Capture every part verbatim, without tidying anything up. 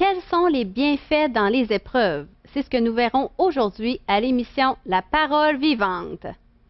Quels sont les bienfaits dans les épreuves? C'est ce que nous verrons aujourd'hui à l'émission La Parole vivante.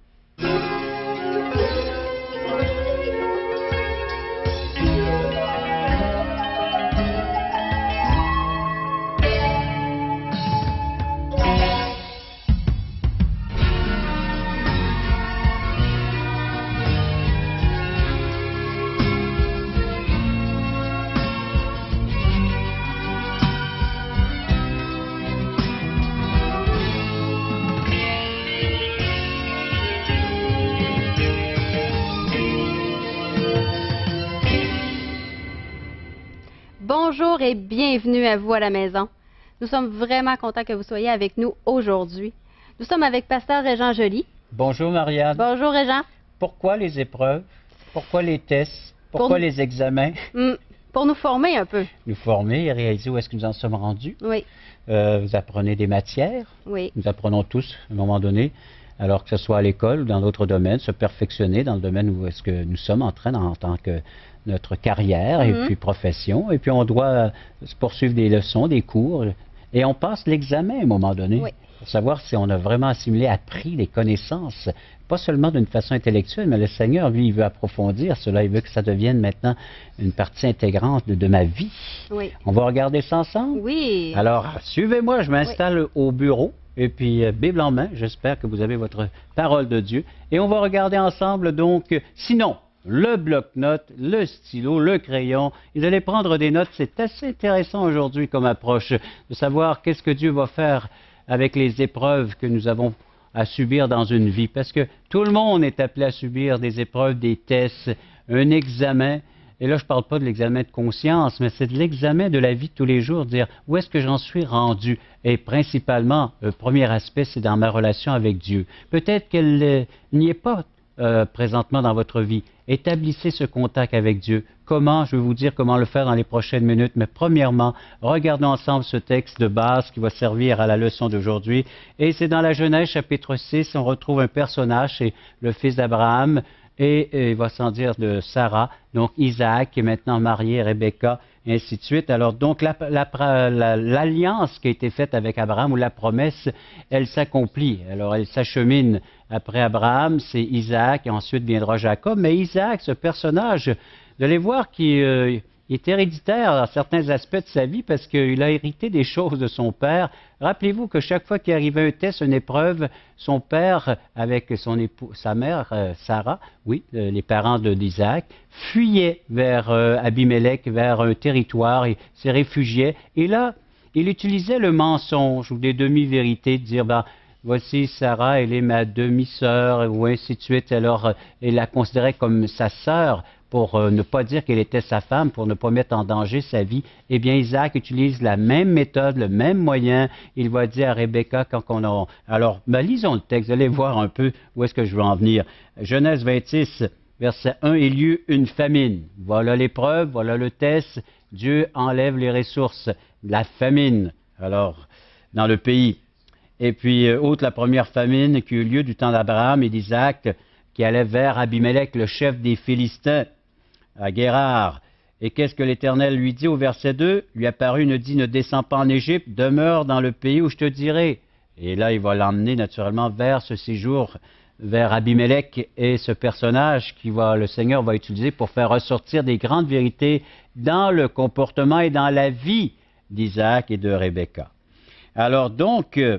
Bonjour et bienvenue à vous à la maison. Nous sommes vraiment contents que vous soyez avec nous aujourd'hui. Nous sommes avec Pasteur Régent Joly. Bonjour Marianne. Bonjour Régent. Pourquoi les épreuves? Pourquoi les tests? Pourquoi pour les examens? Mm, pour nous former un peu. Nous former et réaliser où est-ce que nous en sommes rendus. Oui. Euh, vous apprenez des matières. Oui. Nous apprenons tous à un moment donné, alors que ce soit à l'école ou dans d'autres domaines, se perfectionner dans le domaine où est-ce que nous sommes en train en tant que notre carrière et Mm-hmm. puis profession. Et puis on doit poursuivre des leçons, des cours. Et on passe l'examen à un moment donné. Oui. Pour savoir si on a vraiment assimilé, appris les connaissances, pas seulement d'une façon intellectuelle, mais le Seigneur, lui, il veut approfondir cela, il veut que ça devienne maintenant une partie intégrante de, de ma vie. Oui. On va regarder ça ensemble? Oui. Alors, suivez-moi, je m'installe oui. au bureau, et puis, euh, Bible en main, j'espère que vous avez votre parole de Dieu, et on va regarder ensemble, donc, sinon, le bloc-notes, le stylo, le crayon. Vous allez prendre des notes. C'est assez intéressant aujourd'hui comme approche de savoir qu'est-ce que Dieu va faire avec les épreuves que nous avons à subir dans une vie. Parce que tout le monde est appelé à subir des épreuves, des tests, un examen. Et là, je ne parle pas de l'examen de conscience, mais c'est de l'examen de la vie de tous les jours, dire où est-ce que j'en suis rendu. Et principalement, le premier aspect, c'est dans ma relation avec Dieu. Peut-être qu'elle euh, n'y est pas euh, présentement dans votre vie. Établissez ce contact avec Dieu. Comment? Je vais vous dire comment le faire dans les prochaines minutes, mais premièrement, regardons ensemble ce texte de base qui va servir à la leçon d'aujourd'hui. Et c'est dans la Genèse chapitre six, on retrouve un personnage, c'est le fils d'Abraham, et, et il va sans dire de Sarah, donc Isaac qui est maintenant marié, Rebecca, et ainsi de suite. Alors donc la, la, la, l'alliance qui a été faite avec Abraham, ou la promesse, elle s'accomplit. Alors elle s'achemine après Abraham, c'est Isaac, et ensuite viendra Jacob. Mais Isaac, ce personnage, vous allez voir qu'il euh, est héréditaire dans certains aspects de sa vie parce qu'il a hérité des choses de son père. Rappelez-vous que chaque fois qu'il arrivait un test, une épreuve, son père, avec son époux, sa mère, euh, Sarah, oui, euh, les parents de, d'Isaac, fuyait vers euh, Abimélec, vers un territoire, et se réfugiait. Et là, il utilisait le mensonge ou des demi-vérités, de dire, ben, voici Sarah, elle est ma demi-sœur, ou ainsi de suite. Alors, euh, il la considérait comme sa sœur, pour euh, ne pas dire qu'elle était sa femme, pour ne pas mettre en danger sa vie. Eh bien, Isaac utilise la même méthode, le même moyen. Il va dire à Rebecca quand on a... Alors, ben, lisons le texte, vous allez voir un peu où est-ce que je veux en venir. Genèse vingt-six, verset un, il y eut une famine. Voilà l'épreuve, voilà le test. Dieu enlève les ressources, la famine, alors, dans le pays. Et puis, euh, autre la première famine qui eut lieu du temps d'Abraham et d'Isaac, qui allait vers Abimélec, le chef des Philistins, à Guérard. Et qu'est-ce que l'Éternel lui dit au verset deux? Lui apparut, ne dit, ne descends pas en Égypte, demeure dans le pays où je te dirai. Et là, il va l'emmener naturellement vers ce séjour, vers Abimélec et ce personnage qui va, le Seigneur va utiliser pour faire ressortir des grandes vérités dans le comportement et dans la vie d'Isaac et de Rebecca. Alors donc, euh,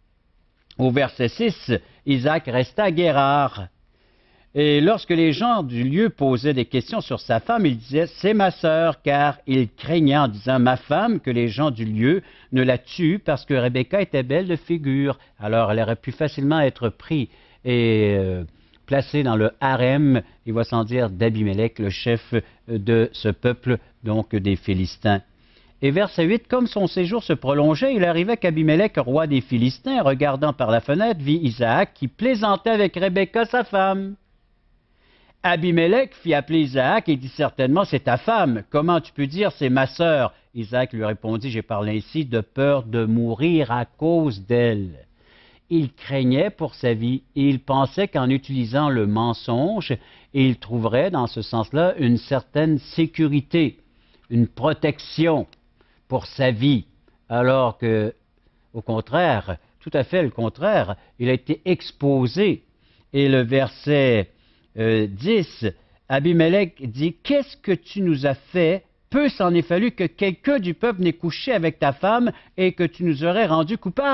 au verset six, Isaac resta à Guérard. Et lorsque les gens du lieu posaient des questions sur sa femme, il disait « C'est ma sœur », car il craignait en disant « Ma femme » que les gens du lieu ne la tuent parce que Rebecca était belle de figure. Alors elle aurait pu facilement être prise et euh, placée dans le harem, il va sans dire d'Abimélec, le chef de ce peuple, donc des Philistins. Et verset huit, comme son séjour se prolongeait, il arrivait qu'Abimélec, roi des Philistins, regardant par la fenêtre, vit Isaac qui plaisantait avec Rebecca, sa femme. Abimélec fit appeler Isaac et dit certainement, c'est ta femme. Comment tu peux dire, c'est ma sœur? Isaac lui répondit, j'ai parlé ainsi de peur de mourir à cause d'elle. Il craignait pour sa vie et il pensait qu'en utilisant le mensonge, il trouverait dans ce sens-là une certaine sécurité, une protection. pour sa vie, alors que, au contraire, tout à fait le contraire, il a été exposé. Et le verset euh, dix, Abimelech dit, « Qu'est-ce que tu nous as fait? Peu s'en est fallu que quelqu'un du peuple n'ait couché avec ta femme et que tu nous aurais rendus coupables. »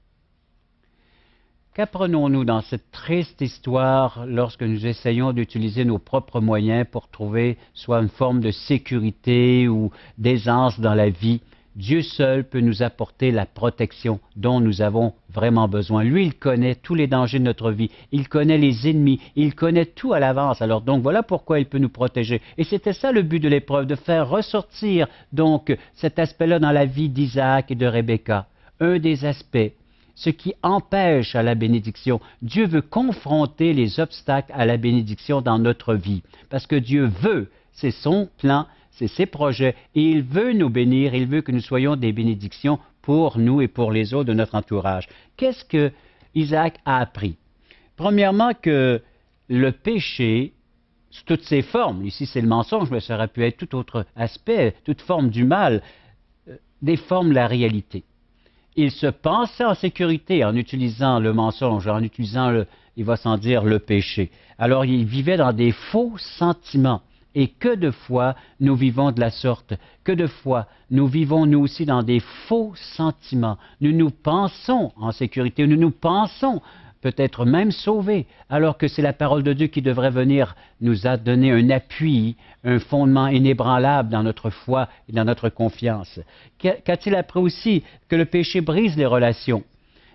Qu'apprenons-nous dans cette triste histoire lorsque nous essayons d'utiliser nos propres moyens pour trouver soit une forme de sécurité ou d'aisance dans la vie? Dieu seul peut nous apporter la protection dont nous avons vraiment besoin. Lui, il connaît tous les dangers de notre vie, il connaît les ennemis, il connaît tout à l'avance. Alors donc, voilà pourquoi il peut nous protéger. Et c'était ça le but de l'épreuve, de faire ressortir donc cet aspect-là dans la vie d'Isaac et de Rebecca. Un des aspects, ce qui empêche à la bénédiction. Dieu veut confronter les obstacles à la bénédiction dans notre vie, parce que Dieu veut, c'est son plan, c'est ses projets, et il veut nous bénir, il veut que nous soyons des bénédictions pour nous et pour les autres de notre entourage. Qu'est-ce que Isaac a appris? Premièrement, que le péché, sous toutes ses formes, ici c'est le mensonge, mais ça aurait pu être tout autre aspect, toute forme du mal, euh, déforme la réalité. Il se pensait en sécurité en utilisant le mensonge, en utilisant, le, il va sans dire, le péché. Alors il vivait dans des faux sentiments. Et que de fois nous vivons de la sorte, que de fois nous vivons nous aussi dans des faux sentiments. Nous nous pensons en sécurité, nous nous pensons peut-être même sauvés, alors que c'est la parole de Dieu qui devrait venir nous a donné un appui, un fondement inébranlable dans notre foi et dans notre confiance. Qu'a-t-il appris aussi? Que le péché brise les relations.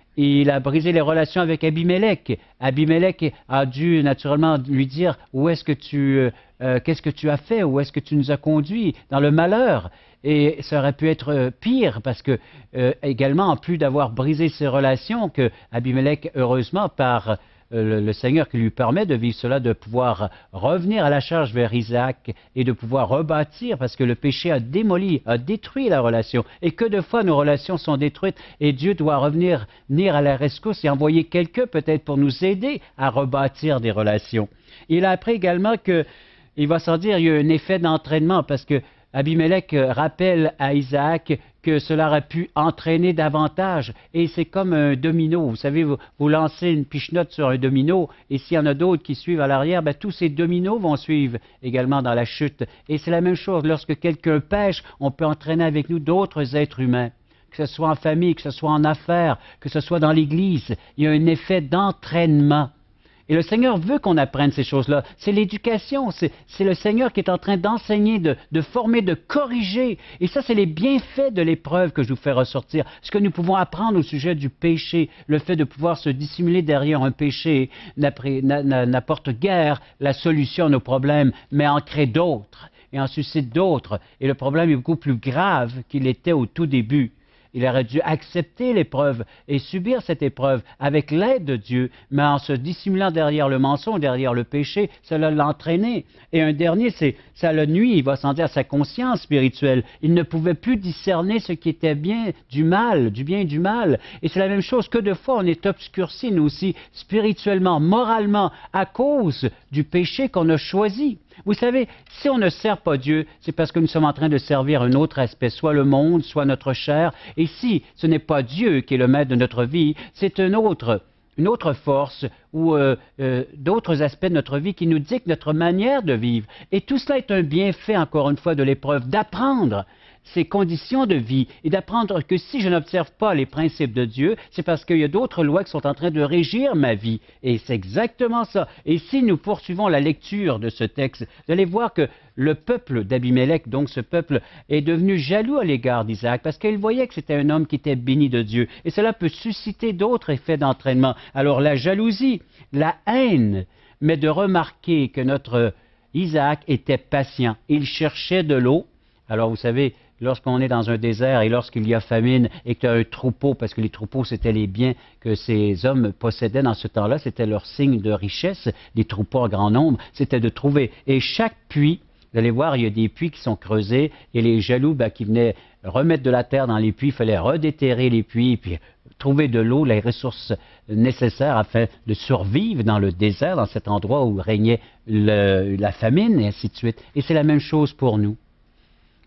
Il a brisé les relations avec Abimelech. Abimelech a dû naturellement lui dire « Où est-ce que tu, euh, qu'est-ce que tu as fait? Où est-ce que tu nous as conduits dans le malheur ?» Et ça aurait pu être pire parce que, euh, également, en plus d'avoir brisé ses relations, que Abimelech, heureusement, par euh, le, le Seigneur qui lui permet de vivre cela, de pouvoir revenir à la charge vers Isaac et de pouvoir rebâtir, parce que le péché a démoli, a détruit la relation. Et que de fois nos relations sont détruites et Dieu doit revenir, venir à la rescousse et envoyer quelqu'un peut-être pour nous aider à rebâtir des relations. Il a appris également que, il va sans dire, il y a un effet d'entraînement parce que Abimelech rappelle à Isaac que cela aurait pu entraîner davantage. Et c'est comme un domino. Vous savez, vous, vous lancez une pichenote sur un domino, et s'il y en a d'autres qui suivent à l'arrière, ben, tous ces dominos vont suivre également dans la chute. Et c'est la même chose. Lorsque quelqu'un pêche, on peut entraîner avec nous d'autres êtres humains. Que ce soit en famille, que ce soit en affaires, que ce soit dans l'Église. Il y a un effet d'entraînement. Et le Seigneur veut qu'on apprenne ces choses-là. C'est l'éducation, c'est le Seigneur qui est en train d'enseigner, de, de former, de corriger. Et ça, c'est les bienfaits de l'épreuve que je vous fais ressortir. Ce que nous pouvons apprendre au sujet du péché, le fait de pouvoir se dissimuler derrière un péché n'apporte guère la solution à nos problèmes, mais en crée d'autres et en suscite d'autres. Et le problème est beaucoup plus grave qu'il était au tout début. Il aurait dû accepter l'épreuve et subir cette épreuve avec l'aide de Dieu, mais en se dissimulant derrière le mensonge, derrière le péché, cela l'a entraîné. Et un dernier, c'est ça le nuit, il va sans dire, sa conscience spirituelle. Il ne pouvait plus discerner ce qui était bien du mal, du bien et du mal. Et c'est la même chose que de fois, on est obscurci, nous aussi, spirituellement, moralement, à cause du péché qu'on a choisi. Vous savez, si on ne sert pas Dieu, c'est parce que nous sommes en train de servir un autre aspect, soit le monde, soit notre chair. Et si ce n'est pas Dieu qui est le maître de notre vie, c'est un autre, une autre force ou euh, euh, d'autres aspects de notre vie qui nous dictent notre manière de vivre. Et tout cela est un bienfait, encore une fois, de l'épreuve, d'apprendre ces conditions de vie et d'apprendre que si je n'observe pas les principes de Dieu, c'est parce qu'il y a d'autres lois qui sont en train de régir ma vie. Et c'est exactement ça. Et si nous poursuivons la lecture de ce texte, vous allez voir que le peuple d'Abimelech, donc ce peuple, est devenu jaloux à l'égard d'Isaac parce qu'il voyait que c'était un homme qui était béni de Dieu. Et cela peut susciter d'autres effets d'entraînement. Alors la jalousie, la haine, mais de remarquer que notre Isaac était patient. Il cherchait de l'eau. Alors vous savez, lorsqu'on est dans un désert et lorsqu'il y a famine et que tu as un troupeau, parce que les troupeaux, c'était les biens que ces hommes possédaient dans ce temps-là, c'était leur signe de richesse, les troupeaux en grand nombre, c'était de trouver. Et chaque puits, vous allez voir, il y a des puits qui sont creusés et les jaloux ben, qui venaient remettre de la terre dans les puits, il fallait redéterrer les puits et puis trouver de l'eau, les ressources nécessaires afin de survivre dans le désert, dans cet endroit où régnait le, la famine et ainsi de suite. Et c'est la même chose pour nous.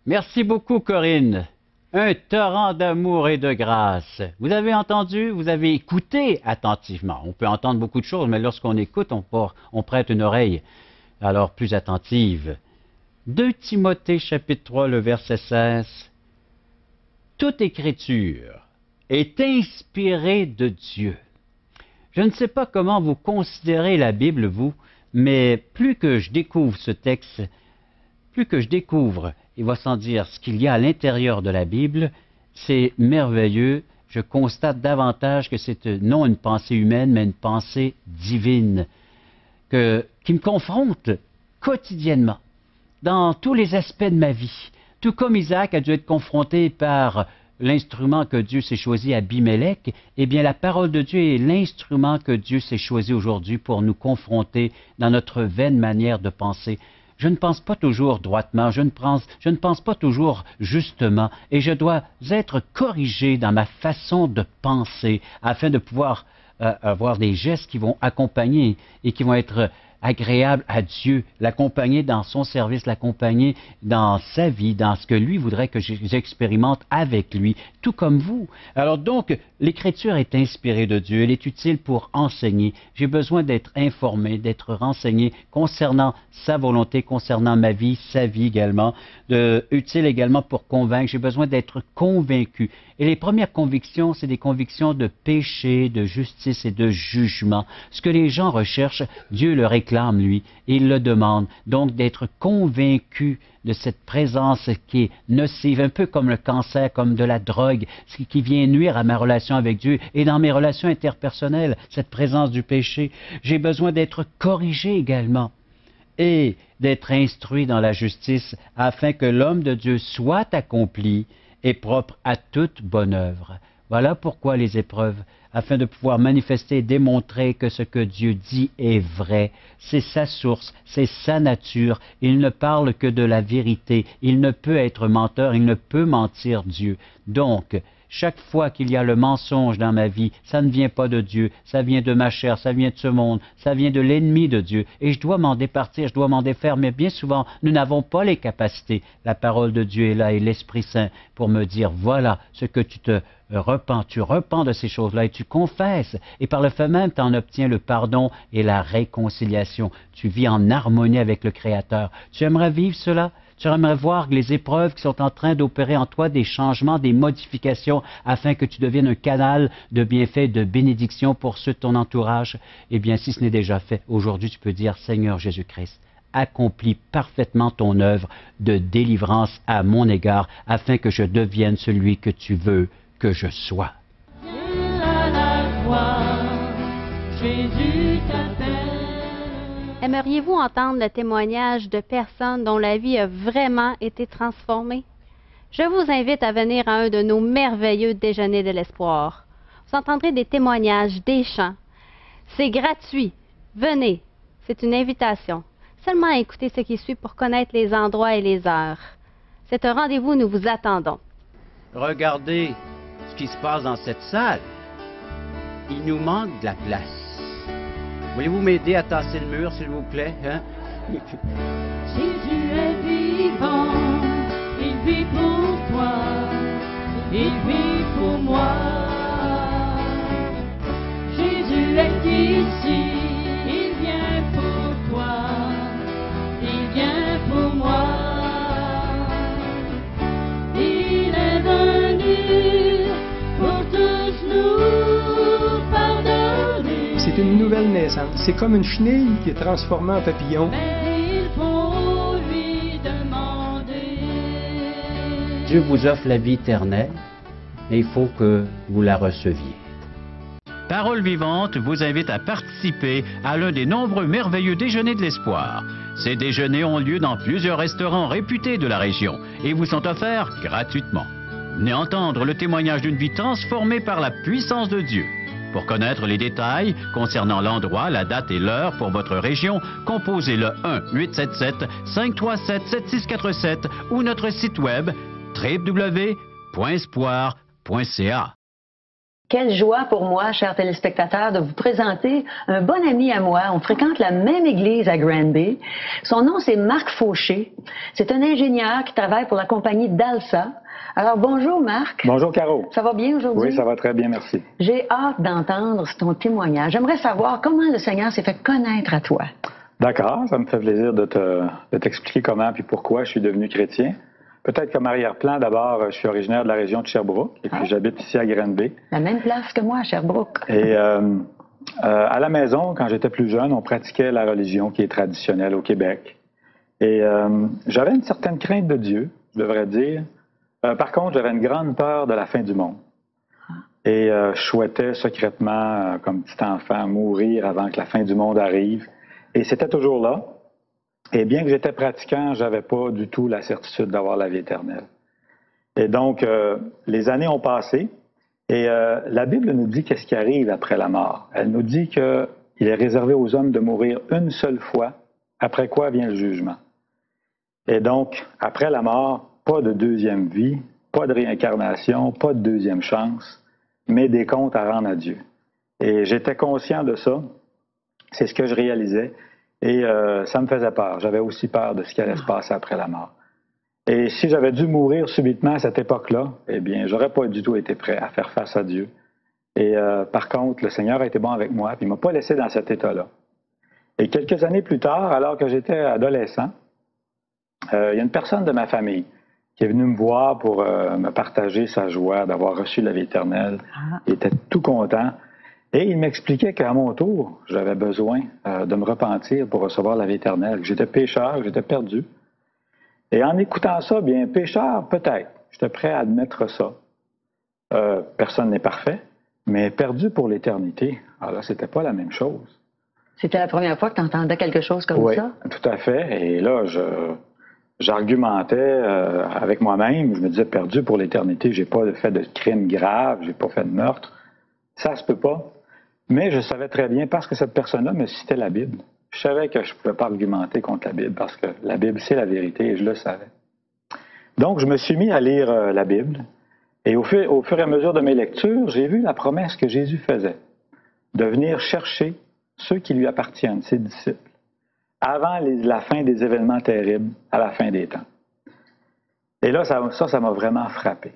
Merci beaucoup, Corinne. Un torrent d'amour et de grâce. Vous avez entendu, vous avez écouté attentivement. On peut entendre beaucoup de choses, mais lorsqu'on écoute, on, porte, on prête une oreille alors plus attentive. deux Timothée chapitre trois, le verset seize. Toute écriture est inspirée de Dieu. Je ne sais pas comment vous considérez la Bible, vous, mais plus que je découvre ce texte, plus que je découvre, il va sans dire, ce qu'il y a à l'intérieur de la Bible, c'est merveilleux. Je constate davantage que c'est non une pensée humaine, mais une pensée divine, que, qui me confronte quotidiennement, dans tous les aspects de ma vie. Tout comme Isaac a dû être confronté par l'instrument que Dieu s'est choisi, Abimelech, eh bien la parole de Dieu est l'instrument que Dieu s'est choisi aujourd'hui pour nous confronter dans notre vaine manière de penser. Je ne pense pas toujours droitement, je ne pense, je ne pense pas toujours justement, et je dois être corrigé dans ma façon de penser afin de pouvoir euh, avoir des gestes qui vont accompagner et qui vont être agréable à Dieu, l'accompagner dans son service, l'accompagner dans sa vie, dans ce que lui voudrait que j'expérimente avec lui, tout comme vous. Alors donc, l'Écriture est inspirée de Dieu, elle est utile pour enseigner. J'ai besoin d'être informé, d'être renseigné concernant sa volonté, concernant ma vie, sa vie également, de, utile également pour convaincre. J'ai besoin d'être convaincu. Et les premières convictions, c'est des convictions de péché, de justice et de jugement. Ce que les gens recherchent, Dieu le réclame, lui, et il le demande. Donc, d'être convaincu de cette présence qui est nocive, un peu comme le cancer, comme de la drogue, ce qui vient nuire à ma relation avec Dieu et dans mes relations interpersonnelles, cette présence du péché. J'ai besoin d'être corrigé également et d'être instruit dans la justice afin que l'homme de Dieu soit accompli et propre à toute bonne œuvre. Voilà pourquoi les épreuves, afin de pouvoir manifester et démontrer que ce que Dieu dit est vrai. C'est sa source, c'est sa nature. Il ne parle que de la vérité. Il ne peut être menteur, il ne peut mentir Dieu. Donc, chaque fois qu'il y a le mensonge dans ma vie, ça ne vient pas de Dieu, ça vient de ma chair, ça vient de ce monde, ça vient de l'ennemi de Dieu. Et je dois m'en départir, je dois m'en défaire, mais bien souvent, nous n'avons pas les capacités. La parole de Dieu est là et l'Esprit Saint pour me dire, voilà ce que tu te repens, tu repens de ces choses-là et tu confesses. Et par le fait même, tu en obtiens le pardon et la réconciliation. Tu vis en harmonie avec le Créateur. Tu aimerais vivre cela? Tu aimerais voir les épreuves qui sont en train d'opérer en toi des changements, des modifications, afin que tu deviennes un canal de bienfaits, de bénédiction pour ceux de ton entourage? Eh bien, si ce n'est déjà fait, aujourd'hui, tu peux dire, Seigneur Jésus-Christ, accomplis parfaitement ton œuvre de délivrance à mon égard, afin que je devienne celui que tu veux que je sois. Viens à la croix, Jésus t'appelle. Aimeriez-vous entendre le témoignage de personnes dont la vie a vraiment été transformée? Je vous invite à venir à un de nos merveilleux déjeuners de l'espoir. Vous entendrez des témoignages, des chants. C'est gratuit. Venez. C'est une invitation. Seulement écoutez ce qui suit pour connaître les endroits et les heures. C'est un rendez-vous, nous vous attendons. Regardez ce qui se passe dans cette salle. Il nous manque de la place. Voulez-vous m'aider à tasser le mur, s'il vous plaît, hein? Jésus est vivant, il vit pour toi, il vit pour moi. Jésus est ici, il vient pour toi, il vient pour moi. Il est venu pour tous nous pardonner. C'est une nouvelle naissance. C'est comme une chenille qui est transformée en papillon. Mais il faut lui demander. Dieu vous offre la vie éternelle, mais il faut que vous la receviez. Parole vivante vous invite à participer à l'un des nombreux merveilleux déjeuners de l'espoir. Ces déjeuners ont lieu dans plusieurs restaurants réputés de la région et vous sont offerts gratuitement. Venez entendre le témoignage d'une vie transformée par la puissance de Dieu. Pour connaître les détails concernant l'endroit, la date et l'heure pour votre région, composez le un huit sept sept cinq trois sept sept six quatre sept ou notre site web w w w point espoir point c a. Quelle joie pour moi, chers téléspectateurs, de vous présenter un bon ami à moi. On fréquente la même église à Granby. Son nom, c'est Marc Fauché. C'est un ingénieur qui travaille pour la compagnie d'Alsa. Alors, bonjour Marc. Bonjour Caro. Ça va bien aujourd'hui? Oui, ça va très bien, merci. J'ai hâte d'entendre ton témoignage. J'aimerais savoir comment le Seigneur s'est fait connaître à toi. D'accord, ça me fait plaisir de te, de t'expliquer comment puis pourquoi je suis devenu chrétien. Peut-être comme arrière-plan, d'abord, je suis originaire de la région de Sherbrooke et puis ah. j'habite ici à Granby. La même place que moi, à Sherbrooke. Et euh, euh, à la maison, quand j'étais plus jeune, on pratiquait la religion qui est traditionnelle au Québec. Et euh, j'avais une certaine crainte de Dieu, je devrais dire. Euh, par contre, j'avais une grande peur de la fin du monde. Et euh, je souhaitais secrètement, euh, comme petit enfant, mourir avant que la fin du monde arrive. Et c'était toujours là. Et bien que j'étais pratiquant, je n'avais pas du tout la certitude d'avoir la vie éternelle. Et donc, euh, les années ont passé. Et euh, la Bible nous dit qu'est-ce qui arrive après la mort. Elle nous dit qu'il est réservé aux hommes de mourir une seule fois, après quoi vient le jugement. Et donc, après la mort, pas de deuxième vie, pas de réincarnation, pas de deuxième chance, mais des comptes à rendre à Dieu. Et j'étais conscient de ça. C'est ce que je réalisais. Et euh, ça me faisait peur. J'avais aussi peur de ce qui allait se passer après la mort. Et si j'avais dû mourir subitement à cette époque-là, eh bien, j'aurais pas du tout été prêt à faire face à Dieu. Et euh, par contre, le Seigneur a été bon avec moi, puis il m'a pas laissé dans cet état-là. Et quelques années plus tard, alors que j'étais adolescent, euh, il y a une personne de ma famille qui est venue me voir pour euh, me partager sa joie d'avoir reçu la vie éternelle. Il était tout content. Et il m'expliquait qu'à mon tour, j'avais besoin euh, de me repentir pour recevoir la vie éternelle, que j'étais pécheur, que j'étais perdu. Et en écoutant ça, bien, pécheur, peut-être, j'étais prêt à admettre ça. Euh, personne n'est parfait, mais perdu pour l'éternité, alors là, c'était pas la même chose. C'était la première fois que tu entendais quelque chose comme oui, ça? Oui, tout à fait. Et là, je, j'argumentais euh, avec moi-même, je me disais, perdu pour l'éternité, j'ai pas fait de crime grave, j'ai pas fait de meurtre. Ça se peut pas. Mais je savais très bien, parce que cette personne-là me citait la Bible, je savais que je ne pouvais pas argumenter contre la Bible, parce que la Bible, c'est la vérité, et je le savais. Donc, je me suis mis à lire euh, la Bible, et au fur, au fur et à mesure de mes lectures, j'ai vu la promesse que Jésus faisait, de venir chercher ceux qui lui appartiennent, ses disciples, avant les, la fin des événements terribles, à la fin des temps. Et là, ça, ça, ça m'a vraiment frappé.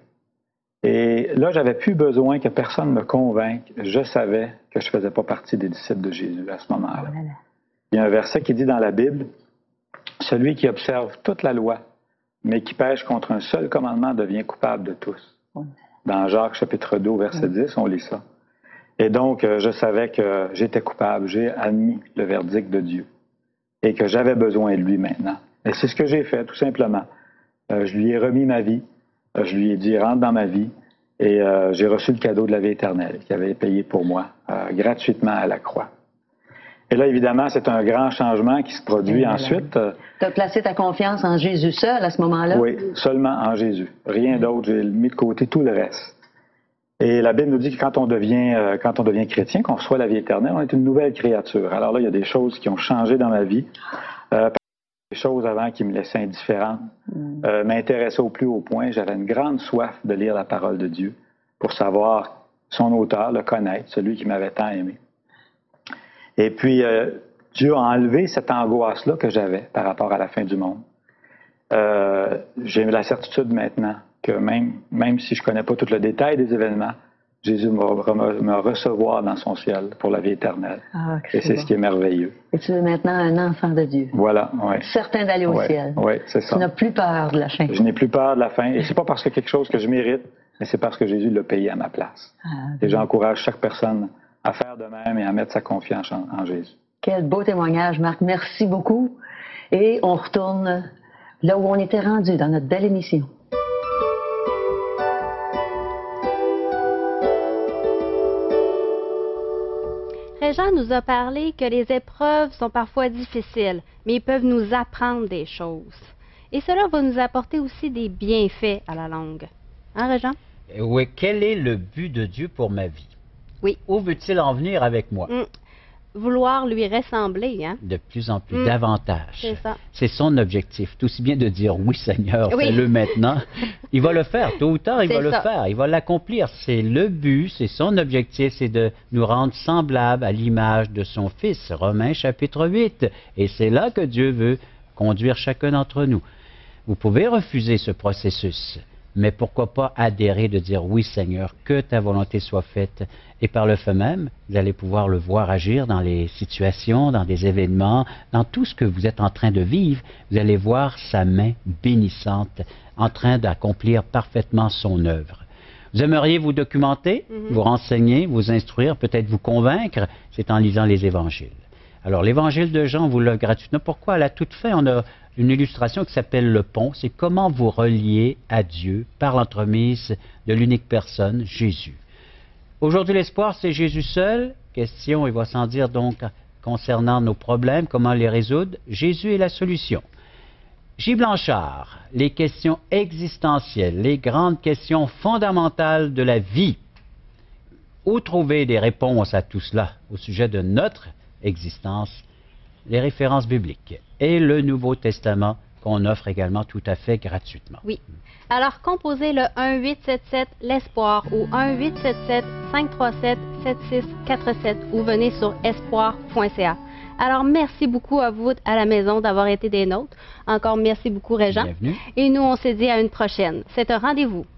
Et là, j'avais plus besoin que personne me convainque. Je savais que je ne faisais pas partie des disciples de Jésus à ce moment-là. Il y a un verset qui dit dans la Bible, « Celui qui observe toute la loi, mais qui pêche contre un seul commandement devient coupable de tous. » Dans Jacques chapitre deux, verset dix, on lit ça. Et donc, je savais que j'étais coupable. J'ai admis le verdict de Dieu et que j'avais besoin de lui maintenant. Et c'est ce que j'ai fait, tout simplement. Je lui ai remis ma vie. Je lui ai dit, rentre dans ma vie, et euh, j'ai reçu le cadeau de la vie éternelle qu'il avait payé pour moi, euh, gratuitement à la croix. Et là, évidemment, c'est un grand changement qui se produit et ensuite. Euh, tu as placé ta confiance en Jésus seul à ce moment-là? Oui, seulement en Jésus. Rien d'autre. J'ai mis de côté tout le reste. Et la Bible nous dit que quand on devient, euh, quand on devient chrétien, qu'on reçoit la vie éternelle, on est une nouvelle créature. Alors là, il y a des choses qui ont changé dans ma vie. Euh, Des choses avant qui me laissaient indifférent, mm. euh, m'intéressaient au plus haut point. J'avais une grande soif de lire la parole de Dieu pour savoir son auteur, le connaître, celui qui m'avait tant aimé. Et puis, euh, Dieu a enlevé cette angoisse-là que j'avais par rapport à la fin du monde. Euh, j'ai la certitude maintenant que même, même si je ne connais pas tout le détail des événements, Jésus me recevoir dans son ciel pour la vie éternelle. Ah, et c'est bon. Ce qui est merveilleux. Et tu es maintenant un enfant de Dieu. Voilà, oui. Certain d'aller au ouais, ciel. Oui, c'est ça. Tu n'as plus peur de la fin. Je n'ai plus peur de la fin. Et c'est pas parce que quelque chose que je mérite, mais c'est parce que Jésus l'a payé à ma place. Ah, et j'encourage chaque personne à faire de même et à mettre sa confiance en, en Jésus. Quel beau témoignage, Marc. Merci beaucoup. Et on retourne là où on était rendu dans notre belle émission. Régent nous a parlé que les épreuves sont parfois difficiles, mais ils peuvent nous apprendre des choses. Et cela va nous apporter aussi des bienfaits à la longue. Hein, Régent? Oui, quel est le but de Dieu pour ma vie? Oui. Où veut-il en venir avec moi? Mmh. vouloir lui ressembler. Hein? De plus en plus, Mm. davantage. C'est ça. C'est son objectif. Tout aussi bien de dire oui, Seigneur, Oui. fais-le maintenant. Il va le faire, tôt ou tard, il C'est va le ça. faire. Il va l'accomplir. C'est le but, c'est son objectif, c'est de nous rendre semblables à l'image de son Fils. Romains chapitre huit. Et c'est là que Dieu veut conduire chacun d'entre nous. Vous pouvez refuser ce processus, mais pourquoi pas adhérer, de dire oui, Seigneur, que ta volonté soit faite. Et par le fait même, vous allez pouvoir le voir agir dans les situations, dans des événements, dans tout ce que vous êtes en train de vivre. Vous allez voir sa main bénissante en train d'accomplir parfaitement son œuvre. Vous aimeriez vous documenter, Mhm. vous renseigner, vous instruire, peut-être vous convaincre, c'est en lisant les évangiles. Alors, l'évangile de Jean, vous l'a gratuitement. Pourquoi? À la toute fin, on a une illustration qui s'appelle le pont. C'est comment vous relier à Dieu par l'entremise de l'unique personne, Jésus. Aujourd'hui, l'espoir, c'est Jésus seul. Question, il va sans dire donc, concernant nos problèmes, comment les résoudre. Jésus est la solution. J. Blanchard, les questions existentielles, les grandes questions fondamentales de la vie. Où trouver des réponses à tout cela au sujet de notre existence? Les références bibliques et le Nouveau Testament qu'on offre également tout à fait gratuitement. Oui. Alors, composez le un huit sept sept l'Espoir ou un huit sept sept cinq trois sept sept six quatre sept ou venez sur espoir point c a. Alors, merci beaucoup à vous à la maison d'avoir été des nôtres. Encore merci beaucoup, Régent. Bienvenue. Et nous, on se dit à une prochaine. C'est un rendez-vous.